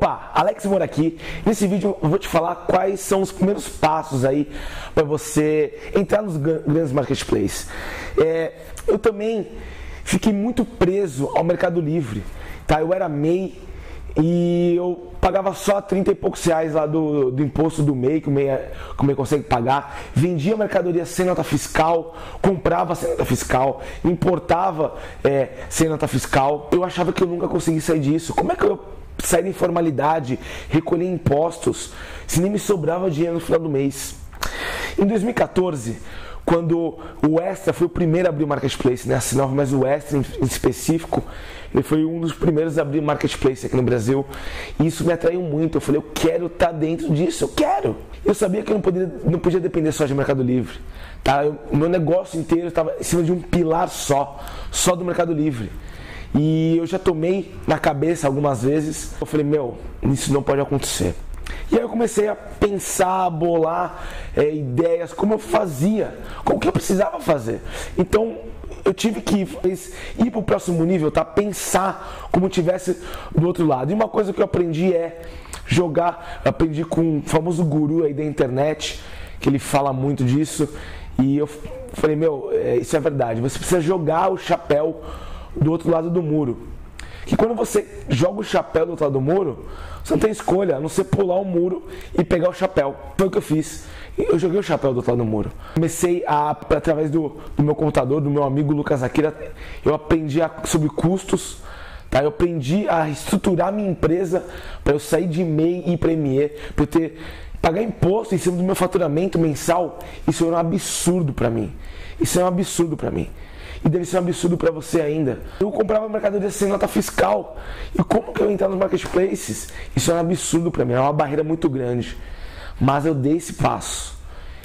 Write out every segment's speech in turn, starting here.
Opa, Alex Moura aqui. Nesse vídeo eu vou te falar quais são os primeiros passos aí para você entrar nos grandes marketplaces. Eu também fiquei muito preso ao Mercado Livre, tá? Eu era MEI e eu pagava só 30 e poucos reais lá do imposto do MEI, que o MEI consegue pagar. Vendia mercadoria sem nota fiscal, comprava sem nota fiscal, importava sem nota fiscal. Eu achava que eu nunca conseguia sair disso. Como é que eu sair da informalidade, recolher impostos, se nem me sobrava dinheiro no final do mês? Em 2014, quando o Extra foi o primeiro a abrir o Marketplace, né? A Sinova, mas o Extra em específico, ele foi um dos primeiros a abrir o Marketplace aqui no Brasil. E isso me atraiu muito. Eu falei, eu quero estar dentro disso, eu quero. Eu sabia que eu não podia depender só de Mercado Livre, tá? O meu negócio inteiro estava em cima de um pilar só do Mercado Livre. E eu já tomei na cabeça algumas vezes, eu falei, isso não pode acontecer. E aí eu comecei a pensar, a bolar ideias, como eu fazia, como que eu precisava fazer. Então eu tive que ir para o próximo nível, tá? Pensar como tivesse do outro lado. E uma coisa que eu aprendi aprendi com o famoso guru aí da internet, que ele fala muito disso. E eu falei, isso é verdade, você precisa jogar o chapéu do outro lado do muro. Que quando você joga o chapéu do outro lado do muro, você não tem escolha, a não ser pular o muro e pegar o chapéu. Foi o que eu fiz. Eu joguei o chapéu do outro lado do muro. Comecei através do meu computador, do meu amigo Lucas Akira, eu aprendi sobre custos, tá? Eu aprendi a estruturar minha empresa para eu sair de MEI e ir para ME, para eu pagar imposto em cima do meu faturamento mensal. Isso era um absurdo para mim. Isso é um absurdo para mim. E deve ser um absurdo para você ainda. Eu comprava mercadoria sem nota fiscal. E como que eu ia entrar nos marketplaces? Isso é um absurdo para mim, é uma barreira muito grande. Mas eu dei esse passo.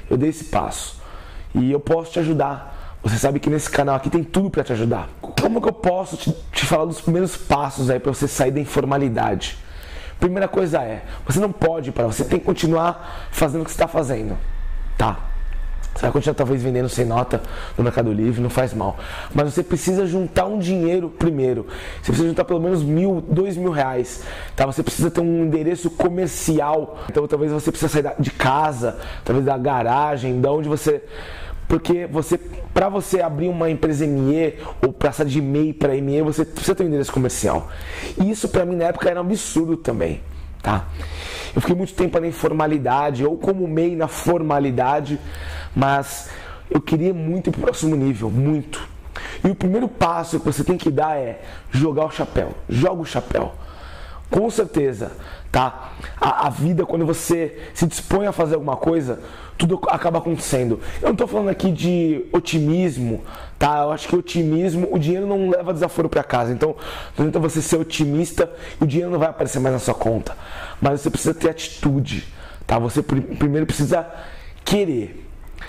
E eu posso te ajudar. Você sabe que nesse canal aqui tem tudo para te ajudar. Como que eu posso te falar dos primeiros passos aí para você sair da informalidade? Primeira coisa você não pode parar, você tem que continuar fazendo o que você está fazendo, tá? Você vai continuar talvez vendendo sem nota no Mercado Livre, não faz mal. Mas você precisa juntar um dinheiro primeiro. Você precisa juntar pelo menos R$1.000, R$2.000, tá? Você precisa ter um endereço comercial. Então talvez você precisa sair de casa, talvez da garagem, da onde você... Porque para você abrir uma empresa ME ou passar de MEI para ME, você precisa ter um endereço comercial. E isso para mim na época era um absurdo também, tá? Eu fiquei muito tempo na informalidade, ou como MEI na formalidade, mas eu queria muito ir para o próximo nível, muito. E o primeiro passo que você tem que dar é jogar o chapéu. Joga o chapéu. Com certeza, tá? A vida, quando você se dispõe a fazer alguma coisa, tudo acaba acontecendo. Eu não estou falando aqui de otimismo, tá? Eu acho que otimismo, o dinheiro não leva desaforo para casa. Então, não adianta você ser otimista e o dinheiro não vai aparecer mais na sua conta. Mas você precisa ter atitude, tá? Você primeiro precisa querer.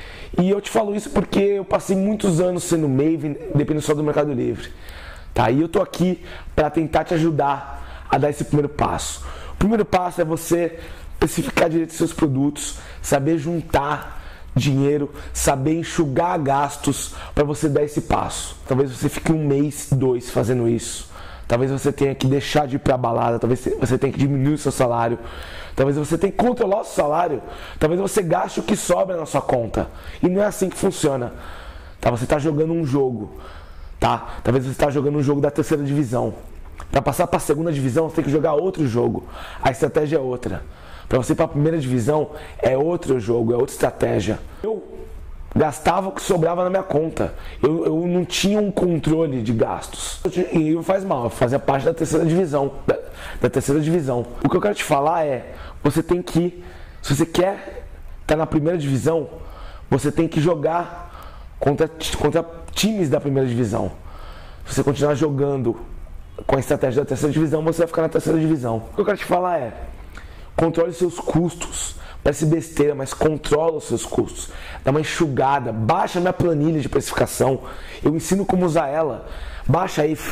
E eu te falo isso porque eu passei muitos anos sendo MEI, dependendo só do Mercado Livre, tá? E eu tô aqui para tentar te ajudar a dar esse primeiro passo. O primeiro passo é você especificar direito seus produtos, saber juntar dinheiro, saber enxugar gastos para você dar esse passo. Talvez você fique 1 mês, 2 fazendo isso. Talvez você tenha que deixar de ir para a balada, talvez você tenha que diminuir o seu salário, talvez você tenha que controlar o seu salário, talvez você gaste o que sobra na sua conta. E não é assim que funciona. Tá? Você está jogando um jogo, tá? Talvez você está jogando um jogo da 3ª divisão. Para passar para a 2ª divisão, você tem que jogar outro jogo. A estratégia é outra. Para você ir para a 1ª divisão, é outro jogo, é outra estratégia. Eu gastava o que sobrava na minha conta. Eu não tinha um controle de gastos. E não faz mal, eu fazia parte da 3ª divisão. Da 3ª divisão. O que eu quero te falar você tem que, se você quer estar na 1ª divisão, você tem que jogar contra times da 1ª divisão. Se você continuar jogando com a estratégia da 3ª divisão, você vai ficar na 3ª divisão. O que eu quero te falar controle seus custos. Parece besteira, mas controla os seus custos. Dá uma enxugada, baixa minha planilha de precificação. Eu ensino como usar ela. Baixa aí,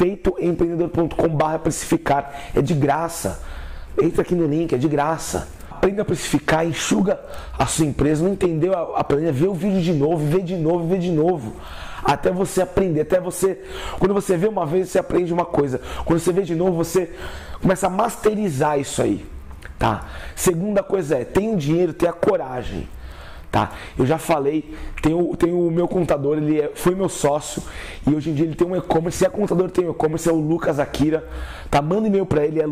feitoempreendedor.com/precificar. É de graça. Entra aqui no link, é de graça. Aprenda a precificar, enxuga a sua empresa. Não entendeu a planilha? Vê o vídeo de novo, vê de novo, vê de novo. Até você aprender, quando você vê uma vez, você aprende uma coisa. Quando você vê de novo, você Começa a masterizar isso aí, tá? Segunda coisa é, tenha o dinheiro, tenha coragem. Tá, eu já falei, tem o meu contador, foi meu sócio e hoje em dia ele tem um e-commerce. Se é contador, tem um e-commerce, é o Lucas Akira, tá? Manda e-mail para ele, é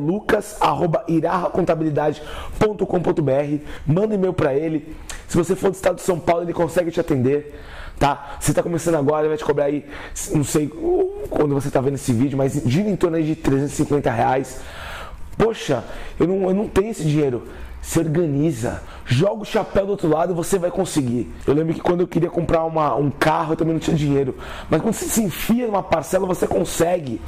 lucas@irahacontabilidade.com.br. Manda e-mail para ele. Se você for do estado de São Paulo, ele consegue te atender, tá? Você tá começando agora, ele vai te cobrar aí, não sei quando você tá vendo esse vídeo, mas gira em torno aí de R$350. Poxa, eu não tenho esse dinheiro. Se organiza, joga o chapéu do outro lado e você vai conseguir. Eu lembro que quando eu queria comprar um carro, eu também não tinha dinheiro. Mas quando você se enfia numa parcela, você consegue.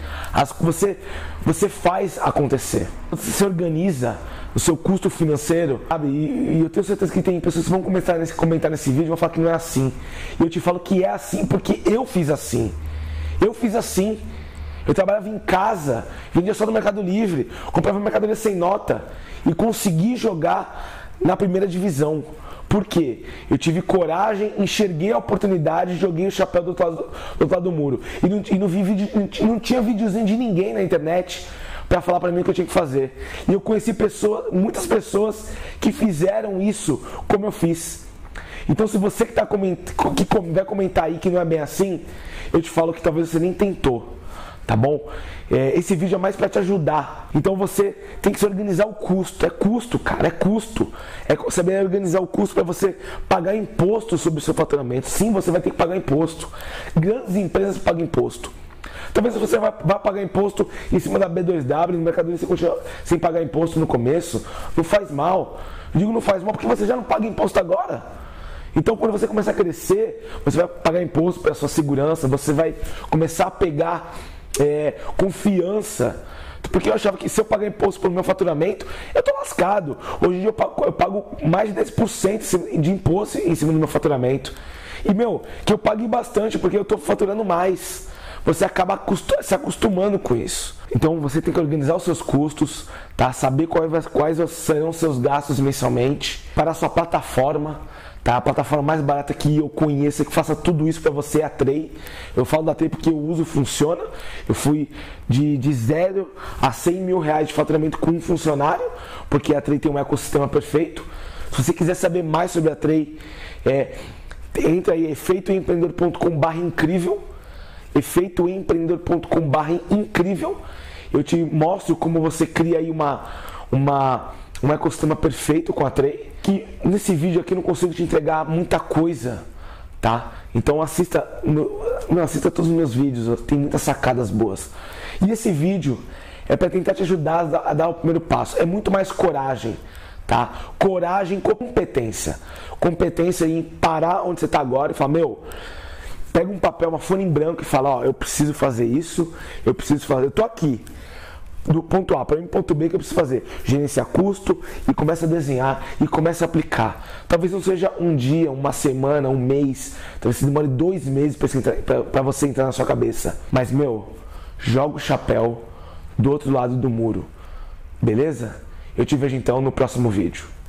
Você faz acontecer. Você se organiza o seu custo financeiro, sabe? E eu tenho certeza que tem pessoas que vão comentar nesse vídeo e vão falar que não é assim. E eu te falo que é assim porque eu fiz assim. Eu fiz assim. Eu trabalhava em casa, vendia só no Mercado Livre, comprava mercadoria sem nota e consegui jogar na primeira divisão. Por quê? Eu tive coragem, enxerguei a oportunidade, joguei o chapéu do outro lado do muro. E não tinha videozinho de ninguém na internet para falar para mim o que eu tinha que fazer. E eu conheci muitas pessoas que fizeram isso como eu fiz. Então se você que vai comentar aí que não é bem assim, eu te falo que talvez você nem tentou. Tá bom? Esse vídeo é mais para te ajudar. Então você tem que se organizar o custo. É custo, cara, é custo. É saber organizar o custo para você pagar imposto sobre o seu faturamento. Sim, você vai ter que pagar imposto. Grandes empresas pagam imposto. Talvez você vai pagar imposto em cima da B2W, no Mercado Livre, você continua sem pagar imposto no começo. Não faz mal. Eu digo não faz mal porque você já não paga imposto agora. Então, quando você começar a crescer, você vai pagar imposto para a sua segurança, você vai começar a pegar confiança, porque eu achava que se eu pagar imposto pelo meu faturamento, eu tô lascado. Hoje em dia eu pago mais de 10% de imposto em cima do meu faturamento. E que eu pague bastante porque eu tô faturando mais. Você acaba se acostumando com isso. Então você tem que organizar os seus custos, tá? Saber quais serão os seus gastos mensalmente para a sua plataforma. Tá? A plataforma mais barata que eu conheço, que faça tudo isso para você é a Tray. Eu falo da Tray porque eu uso, funciona. Eu fui de 0 a 100 mil reais de faturamento com um funcionário, porque a Tray tem um ecossistema perfeito. Se você quiser saber mais sobre a Tray, entra aí, efeitoempreendedor.com/incrível, efeitoempreendedor.com/incrível. Eu te mostro como você cria aí um ecossistema perfeito com a Tray. Que nesse vídeo aqui eu não consigo te entregar muita coisa, tá? Então assista todos os meus vídeos, tem muitas sacadas boas. E esse vídeo é para tentar te ajudar a dar o primeiro passo. É muito mais coragem, tá? Coragem com competência. Competência em parar onde você está agora e falar, pega um papel, uma folha em branco e fala, eu preciso fazer isso, eu tô aqui. Do ponto A para o ponto B que eu preciso fazer, gerenciar custo e começa a desenhar e começa a aplicar. Talvez não seja um dia, uma semana, um mês, talvez você demore 2 meses para você entrar na sua cabeça. Mas joga o chapéu do outro lado do muro, beleza? Eu te vejo então no próximo vídeo.